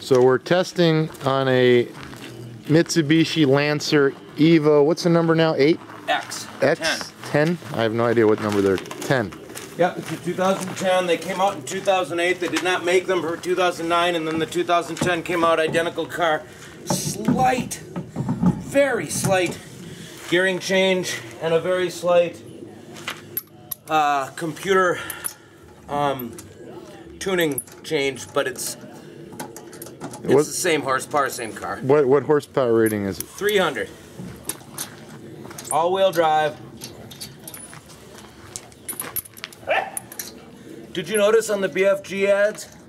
So we're testing on a Mitsubishi Lancer Evo. What's the number now? 8? X. 10? I have no idea what number they're. 10. Yep, it's a 2010. They came out in 2008. They did not make them for 2009, and then the 2010 came out, identical car. Slight, very slight gearing change and a very slight computer tuning change, but it's the same horsepower, same car. What horsepower rating is it? 300. All-wheel drive. Did you notice on the BFG ads